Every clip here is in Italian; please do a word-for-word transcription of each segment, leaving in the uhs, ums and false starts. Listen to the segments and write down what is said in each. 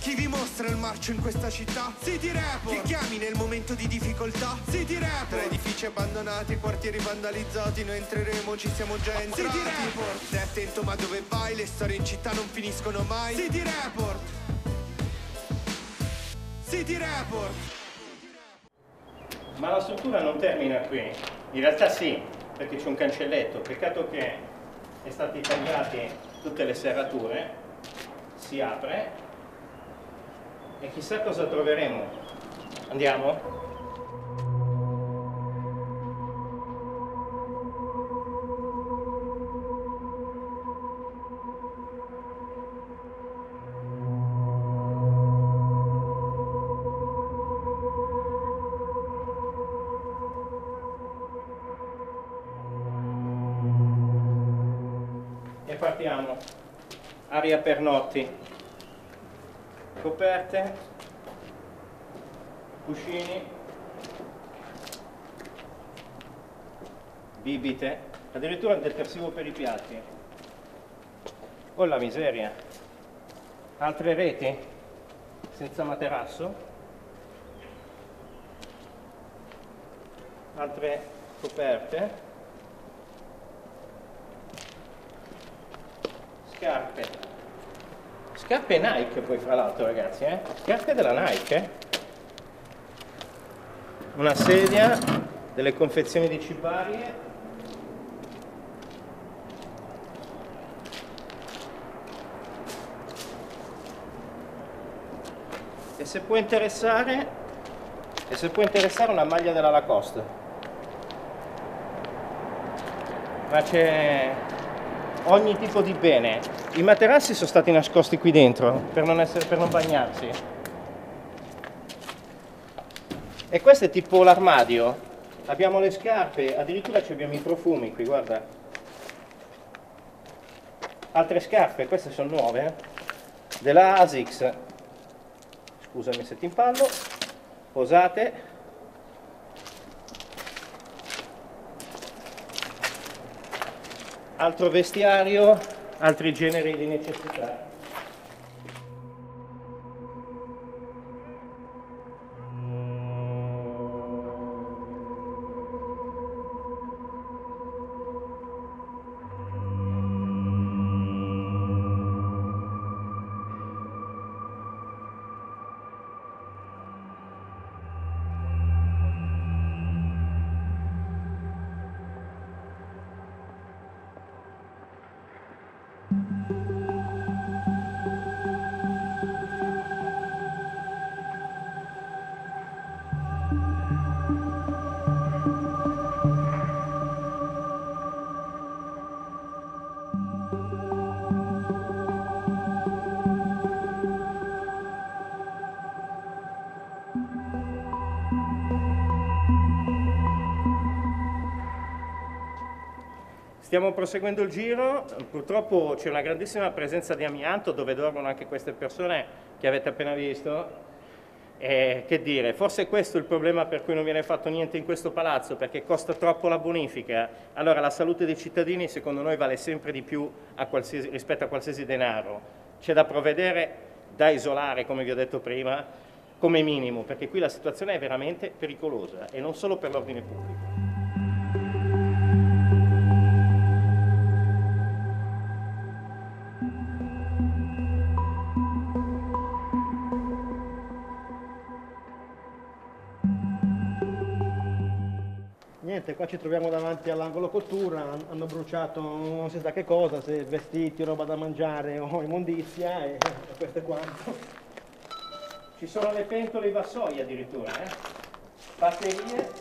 Chi vi mostra il marcio in questa città? City Report. Chi chiami nel momento di difficoltà? City Report. Tra edifici abbandonati, quartieri vandalizzati, noi entreremo, ci siamo già entrati. City Report. Stai attento, ma dove vai? Le storie in città non finiscono mai. City Report. City Report. Ma la struttura non termina qui. In realtà sì, perché c'è un cancelletto. Peccato che è state tagliate tutte le serrature. Si apre e chissà cosa troveremo. Andiamo? E partiamo. Aria per notti. Coperte, cuscini, bibite, addirittura un detersivo per i piatti. Oh la miseria. Altre reti senza materasso, altre coperte, scarpe. Scarpe Nike poi fra l'altro ragazzi, eh? Scarpe della Nike, eh? Una sedia, delle confezioni di cibarie, e se può interessare, e se può interessare una maglia della Lacoste, ma c'è ogni tipo di bene. I materassi sono stati nascosti qui dentro per non, essere, per non bagnarsi. E questo è tipo l'armadio. Abbiamo le scarpe, addirittura ci abbiamo i profumi qui, guarda. Altre scarpe, queste sono nuove, eh? Della Asics. Scusami se ti impallo. Posate. Altro vestiario. Altri generi di necessità. Stiamo proseguendo il giro, purtroppo c'è una grandissima presenza di amianto dove dormono anche queste persone che avete appena visto. E che dire, forse questo è il problema per cui non viene fatto niente in questo palazzo, perché costa troppo la bonifica. Allora la salute dei cittadini secondo noi vale sempre di più a qualsiasi, rispetto a qualsiasi denaro. C'è da provvedere, da isolare, come vi ho detto prima, come minimo, perché qui la situazione è veramente pericolosa e non solo per l'ordine pubblico. Niente, qua ci troviamo davanti all'angolo cottura, hanno bruciato non si sa che cosa, se vestiti, roba da mangiare o immondizia, e questo è quanto. Ci sono le pentole e i vassoi addirittura, eh? Batterie.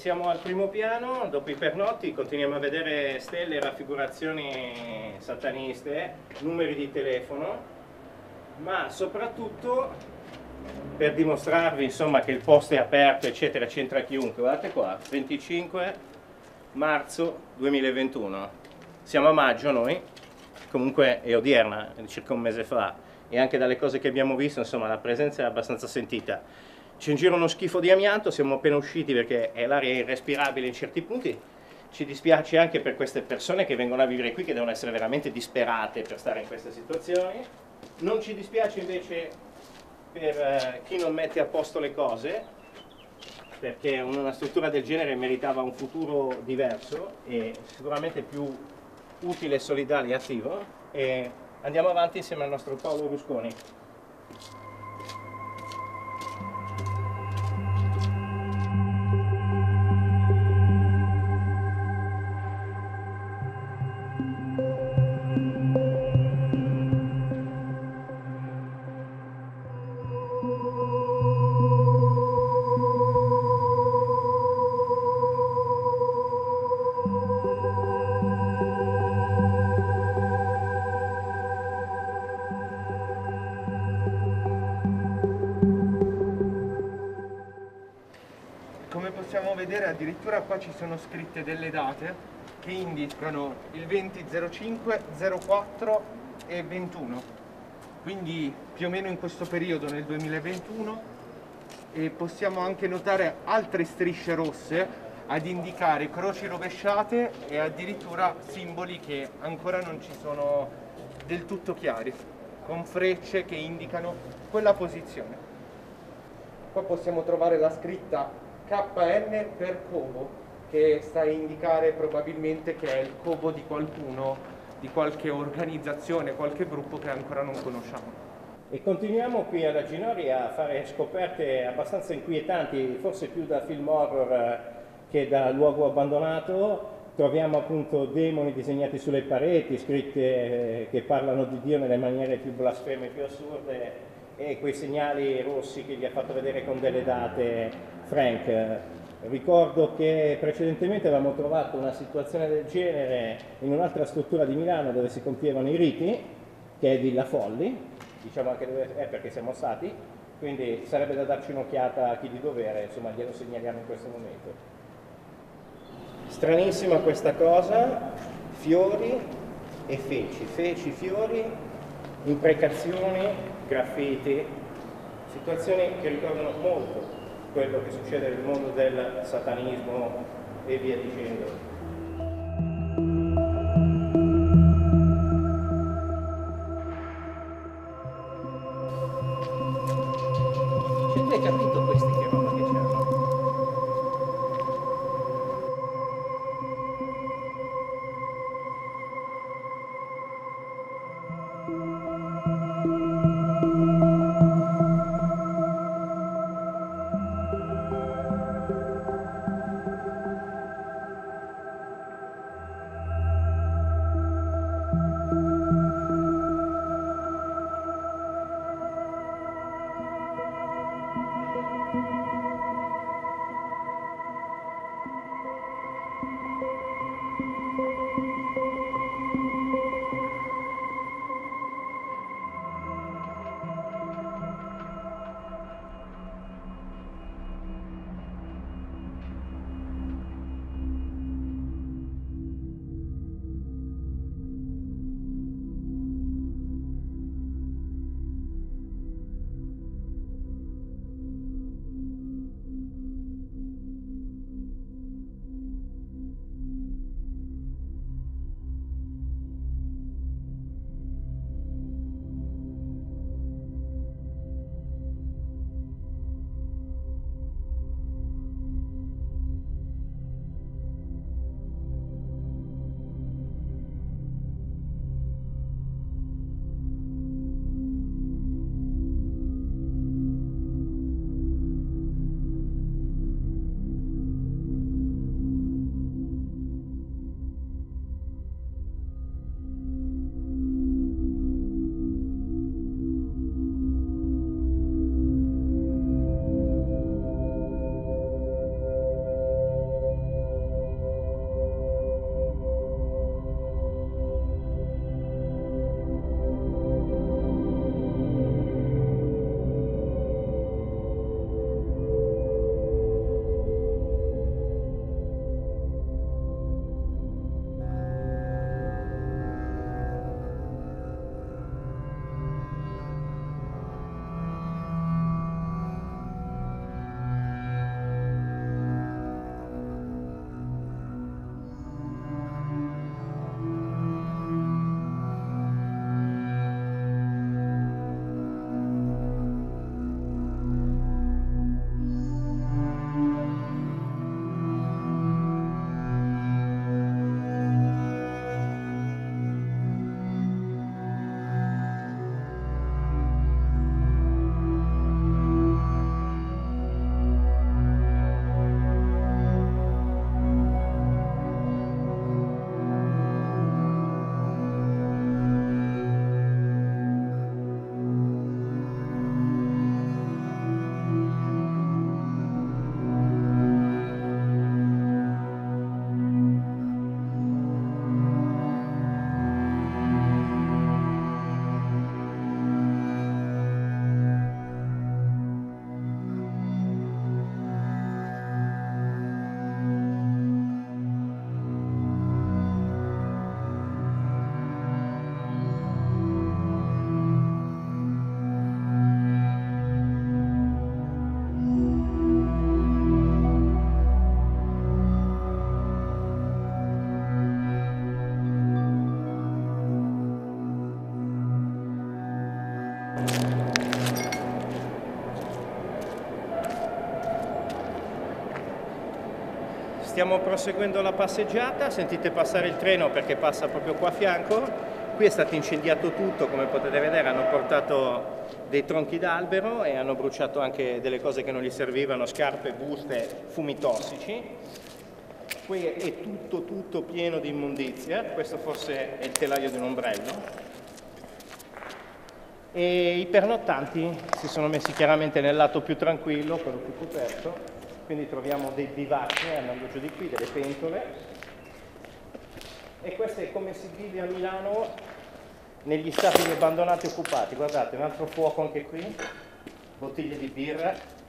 siamo al primo piano, dopo i pernotti continuiamo a vedere stelle, raffigurazioni sataniste, numeri di telefono, ma soprattutto per dimostrarvi insomma che il posto è aperto eccetera, c'entra chiunque. Guardate qua, venticinque marzo duemilaventuno, siamo a maggio noi, comunque è odierna, è circa un mese fa, e anche dalle cose che abbiamo visto insomma la presenza è abbastanza sentita. C'è in giro uno schifo di amianto, siamo appena usciti perché l'aria è irrespirabile in certi punti. Ci dispiace anche per queste persone che vengono a vivere qui, che devono essere veramente disperate per stare in queste situazioni. Non ci dispiace invece per eh, chi non mette a posto le cose, perché una struttura del genere meritava un futuro diverso e sicuramente più utile, solidale e attivo. E andiamo avanti insieme al nostro Paolo Rusconi. Come possiamo vedere addirittura qua ci sono scritte delle date che indicano il venti zero cinque, zero quattro e ventuno, quindi più o meno in questo periodo nel duemilaventuno, e possiamo anche notare altre strisce rosse ad indicare croci rovesciate e addirittura simboli che ancora non ci sono del tutto chiari, con frecce che indicano quella posizione. Qua possiamo trovare la scritta K N per covo, che sta a indicare probabilmente che è il covo di qualcuno, di qualche organizzazione, qualche gruppo che ancora non conosciamo. E continuiamo qui alla Ginori a fare scoperte abbastanza inquietanti, forse più da film horror che da luogo abbandonato. Troviamo appunto demoni disegnati sulle pareti, scritte che parlano di Dio nelle maniere più blasfeme, più assurde, e quei segnali rossi che gli ha fatto vedere con delle date Frank. Ricordo che precedentemente avevamo trovato una situazione del genere in un'altra struttura di Milano dove si compievano i riti, che è Villa Folli, diciamo anche dove è perché siamo stati, quindi sarebbe da darci un'occhiata a chi di dovere, insomma glielo segnaliamo in questo momento. Stranissima questa cosa, fiori e feci, feci, fiori, imprecazioni, graffiti, situazioni che ricordano molto quello che succede nel mondo del satanismo e via dicendo. Hai capito questi che roba che c'erano? Stiamo proseguendo la passeggiata, sentite passare il treno perché passa proprio qua a fianco. Qui è stato incendiato tutto, come potete vedere hanno portato dei tronchi d'albero e hanno bruciato anche delle cose che non gli servivano, scarpe, buste, fumi tossici. Qui è tutto tutto pieno di immondizia, questo forse è il telaio di un ombrello. E i pernottanti si sono messi chiaramente nel lato più tranquillo, quello più coperto. Quindi troviamo dei bivacchi andando giù di qui, delle pentole. E questo è come si vive a Milano negli stabili abbandonati occupati. Guardate, un altro fuoco anche qui, bottiglie di birra,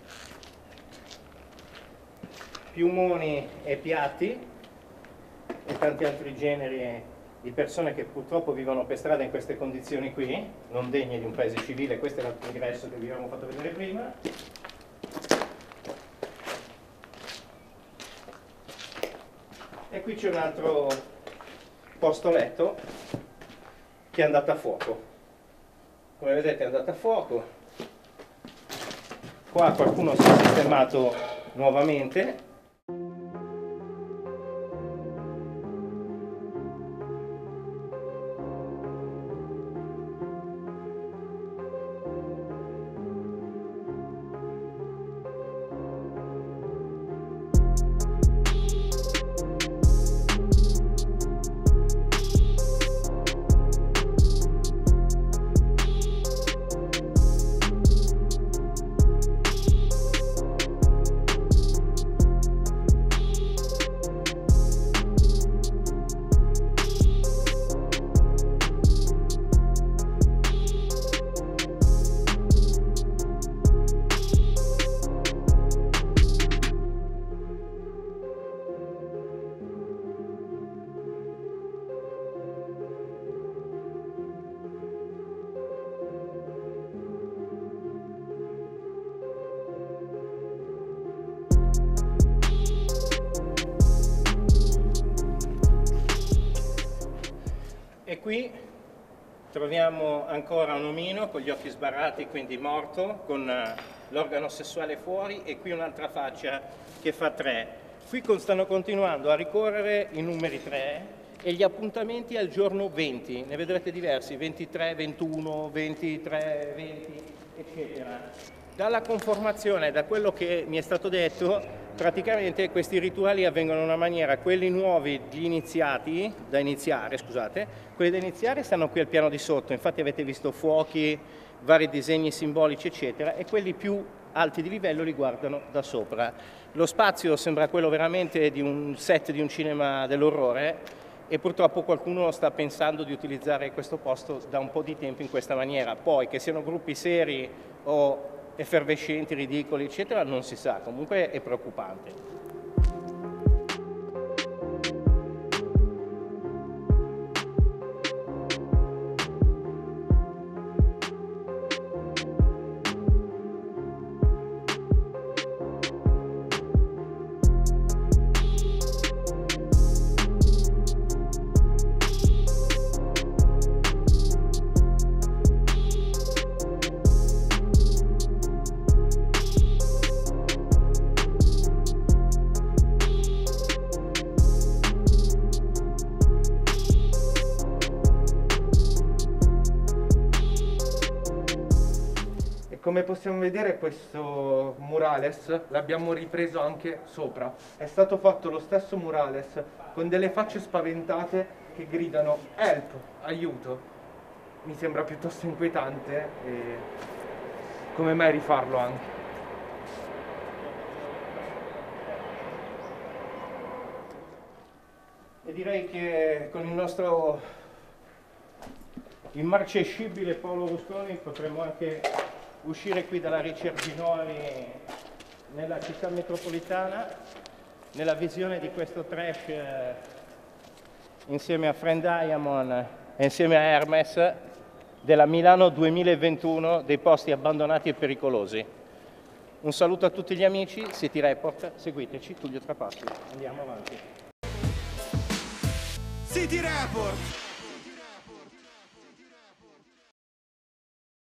piumoni e piatti e tanti altri generi di persone che purtroppo vivono per strada in queste condizioni qui, non degne di un paese civile. Questo è l'altro ingresso che vi avevamo fatto vedere prima. E qui c'è un altro posto letto che è andato a fuoco. Come vedete è andato a fuoco. Qua qualcuno si è sistemato nuovamente. E qui troviamo ancora un omino con gli occhi sbarrati, quindi morto, con l'organo sessuale fuori, e qui un'altra faccia che fa tre. Qui stanno continuando a ricorrere i numeri tre e gli appuntamenti al giorno venti, ne vedrete diversi, ventitré, ventuno, ventitré, venti, eccetera. Dalla conformazione, da quello che mi è stato detto, praticamente questi rituali avvengono in una maniera, quelli nuovi, gli iniziati, da iniziare, scusate, quelli da iniziare stanno qui al piano di sotto, infatti avete visto fuochi, vari disegni simbolici, eccetera, e quelli più alti di livello li guardano da sopra. Lo spazio sembra quello veramente di un set di un cinema dell'orrore e purtroppo qualcuno sta pensando di utilizzare questo posto da un po' di tempo in questa maniera. Poi, che siano gruppi seri o effervescenti, ridicoli, eccetera, non si sa, comunque è preoccupante. Come possiamo vedere, questo murales l'abbiamo ripreso anche sopra. È stato fatto lo stesso murales con delle facce spaventate che gridano help, aiuto. Mi sembra piuttosto inquietante e come mai rifarlo anche. E direi che con il nostro immarcescibile Paolo Rusconi potremmo anche uscire qui dalla Ricerginoli nella città metropolitana, nella visione di questo trash eh, insieme a Friend Diamond e insieme a Hermes della Milano duemilaventuno, dei posti abbandonati e pericolosi. Un saluto a tutti gli amici, City Report, seguiteci, Tullio Trapassi. Andiamo avanti. City Report!